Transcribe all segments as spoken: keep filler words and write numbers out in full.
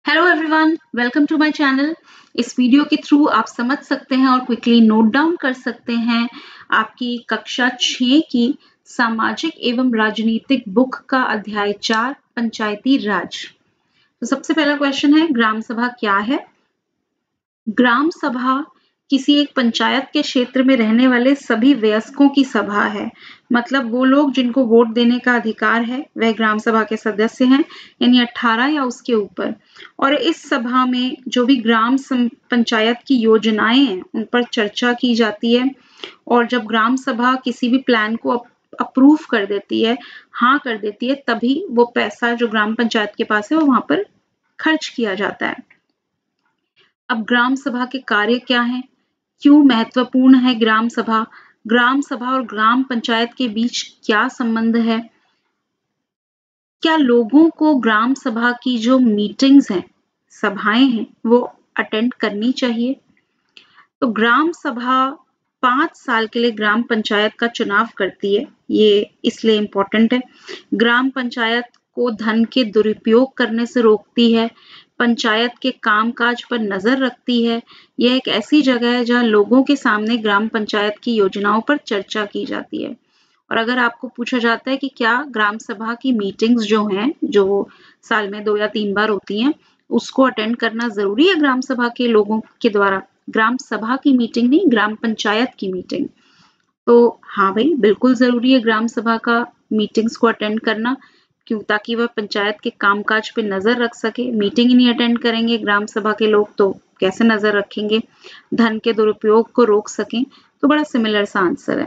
Hello everyone, welcome to my channel. इस video के through आप समझ सकते हैं और क्विकली नोट डाउन कर सकते हैं आपकी कक्षा छह की सामाजिक एवं राजनीतिक बुक का अध्याय चार पंचायती राज। तो सबसे पहला क्वेश्चन है, ग्राम सभा क्या है? ग्राम सभा किसी एक पंचायत के क्षेत्र में रहने वाले सभी वयस्कों की सभा है। मतलब वो लोग जिनको वोट देने का अधिकार है वह ग्राम सभा के सदस्य हैं, यानी अठारह या उसके ऊपर। और इस सभा में जो भी ग्राम पंचायत की योजनाएं हैं उन पर चर्चा की जाती है। और जब ग्राम सभा किसी भी प्लान को अप्रूव कर देती है, हाँ कर देती है, तभी वो पैसा जो ग्राम पंचायत के पास है वो वहां पर खर्च किया जाता है। अब ग्राम सभा के कार्य क्या हैं? क्यों महत्वपूर्ण है ग्राम सभा? ग्राम सभा और ग्राम पंचायत के बीच क्या संबंध है? क्या लोगों को ग्राम सभा की जो मीटिंग्स हैं, सभाएं हैं, वो अटेंड करनी चाहिए? तो ग्राम सभा पांच साल के लिए ग्राम पंचायत का चुनाव करती है। ये इसलिए इम्पोर्टेंट है। ग्राम पंचायत को धन के दुरुपयोग करने से रोकती है, पंचायत के कामकाज पर नजर रखती है। यह एक ऐसी जगह है जहां लोगों के सामने ग्राम पंचायत की योजनाओं पर चर्चा की जाती है। और अगर आपको पूछा जाता है कि क्या ग्राम सभा की मीटिंग्स जो हैं, जो साल में दो या तीन बार होती हैं, उसको अटेंड करना जरूरी है ग्राम सभा के लोगों के द्वारा? ग्राम सभा की मीटिंग नहीं, ग्राम पंचायत की मीटिंग। तो हाँ भाई, बिल्कुल जरूरी है ग्राम सभा का मीटिंग्स को अटेंड करना। क्यों? ताकि वह पंचायत के कामकाज पे नजर रख सके। मीटिंग ही नहीं अटेंड करेंगे ग्राम सभा के लोग तो कैसे नजर रखेंगे? धन के दुरुपयोग को रोक सकें। तो बड़ा सिमिलर सा आंसर है।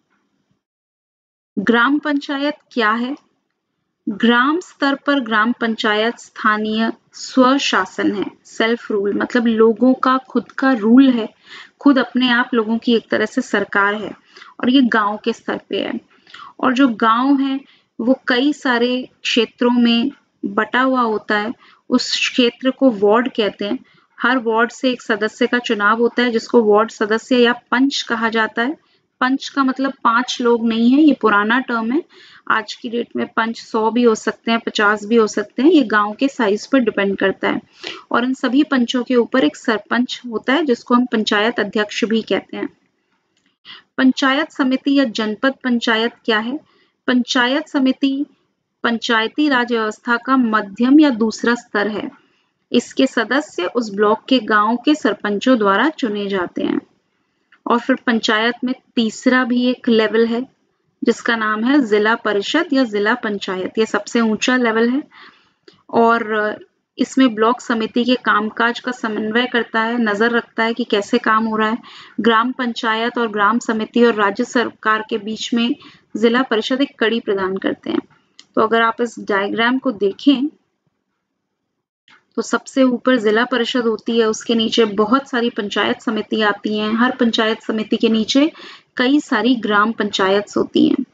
ग्राम पंचायत क्या है? ग्राम स्तर पर ग्राम पंचायत स्थानीय स्वशासन है, सेल्फ रूल, मतलब लोगों का खुद का रूल है, खुद अपने आप लोगों की एक तरह से सरकार है। और ये गांव के स्तर पे है। और जो गांव है वो कई सारे क्षेत्रों में बटा हुआ होता है। उस क्षेत्र को वार्ड कहते हैं। हर वार्ड से एक सदस्य का चुनाव होता है जिसको वार्ड सदस्य या पंच कहा जाता है। पंच का मतलब पांच लोग नहीं है, ये पुराना टर्म है। आज की डेट में पंच सौ भी हो सकते हैं, पचास भी हो सकते हैं। ये गांव के साइज पर डिपेंड करता है। और इन सभी पंचों के ऊपर एक सरपंच होता है जिसको हम पंचायत अध्यक्ष भी कहते हैं। पंचायत समिति या जनपद पंचायत क्या है? पंचायत समिति पंचायती राज व्यवस्था का मध्यम या दूसरा स्तर है। इसके सदस्य उस ब्लॉक के गांव के सरपंचों द्वारा चुने जाते हैं। और फिर पंचायत में तीसरा भी एक लेवल है जिसका नाम है जिला परिषद या जिला पंचायत। ये सबसे ऊंचा लेवल है और इसमें ब्लॉक समिति के कामकाज का समन्वय करता है, नजर रखता है कि कैसे काम हो रहा है। ग्राम पंचायत और ग्राम समिति और राज्य सरकार के बीच में जिला परिषद एक कड़ी प्रदान करते हैं। तो अगर आप इस डायग्राम को देखें तो सबसे ऊपर जिला परिषद होती है, उसके नीचे बहुत सारी पंचायत समिति आती हैं। हर पंचायत समिति के नीचे कई सारी ग्राम पंचायत होती हैं।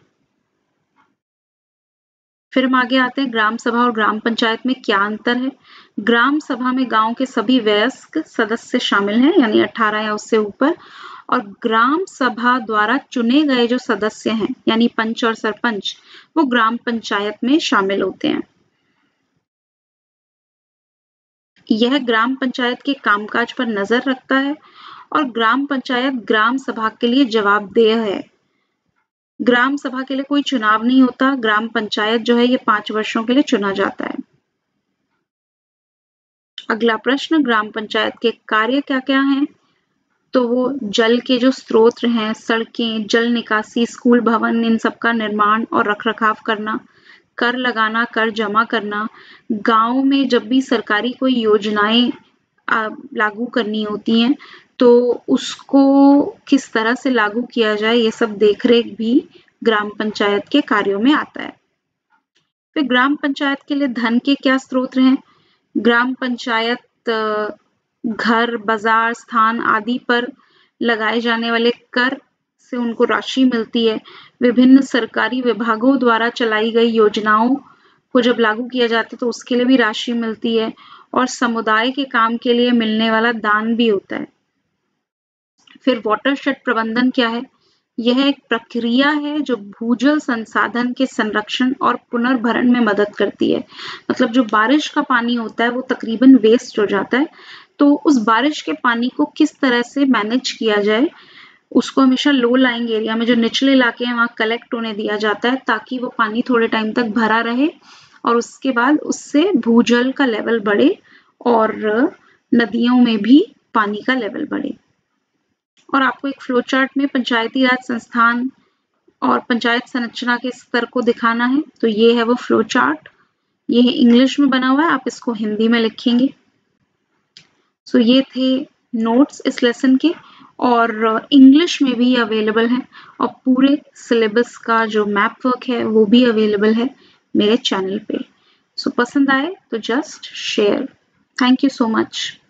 फिर हम आगे आते हैं, ग्राम सभा और ग्राम पंचायत में क्या अंतर है? ग्राम सभा में गांव के सभी वयस्क सदस्य शामिल हैं, यानी अठारह या उससे ऊपर। और ग्राम सभा द्वारा चुने गए जो सदस्य हैं, यानी पंच और सरपंच, वो ग्राम पंचायत में शामिल होते हैं। यह ग्राम पंचायत के कामकाज पर नजर रखता है और ग्राम पंचायत ग्राम सभा के लिए जवाबदेह है। ग्राम सभा के लिए कोई चुनाव नहीं होता। ग्राम पंचायत जो है ये पांच वर्षों के लिए चुना जाता है। अगला प्रश्न, ग्राम पंचायत के कार्य क्या क्या हैं? तो वो जल के जो स्रोत हैं, सड़कें, जल निकासी, स्कूल भवन, इन सब का निर्माण और रखरखाव करना, कर लगाना, कर जमा करना, गांव में जब भी सरकारी कोई योजनाएं लागू करनी होती हैं तो उसको किस तरह से लागू किया जाए, ये सब देखरेख भी ग्राम पंचायत के कार्यों में आता है। फिर ग्राम पंचायत के लिए धन के क्या स्रोत हैं? ग्राम पंचायत घर, बाजार, स्थान आदि पर लगाए जाने वाले कर से उनको राशि मिलती है। विभिन्न सरकारी विभागों द्वारा चलाई गई योजनाओं को जब लागू किया जाता है तो उसके लिए भी राशि मिलती है। और समुदाय के काम के लिए मिलने वाला दान भी होता है। फिर वाटरशेड प्रबंधन क्या है? यह एक प्रक्रिया है जो भूजल संसाधन के संरक्षण और पुनर्भरण में मदद करती है। मतलब जो बारिश का पानी होता है वो तकरीबन वेस्ट हो जाता है, तो उस बारिश के पानी को किस तरह से मैनेज किया जाए, उसको हमेशा लो लाइंग एरिया में, जो निचले इलाके हैं, वहाँ कलेक्ट होने दिया जाता है ताकि वो पानी थोड़े टाइम तक भरा रहे और उसके बाद उससे भूजल का लेवल बढ़े और नदियों में भी पानी का लेवल बढ़े। और आपको एक फ्लो चार्ट में पंचायती राज संस्थान और पंचायत संरचना के स्तर को दिखाना है, तो ये है वो फ्लो चार्ट। ये इंग्लिश में बना हुआ है, आप इसको हिंदी में लिखेंगे। सो so, ये थे नोट्स इस लेसन के, और इंग्लिश में भी अवेलेबल है और पूरे सिलेबस का जो मैप वर्क है वो भी अवेलेबल है मेरे चैनल पे। सो so, पसंद आए तो just share. Thank you so much.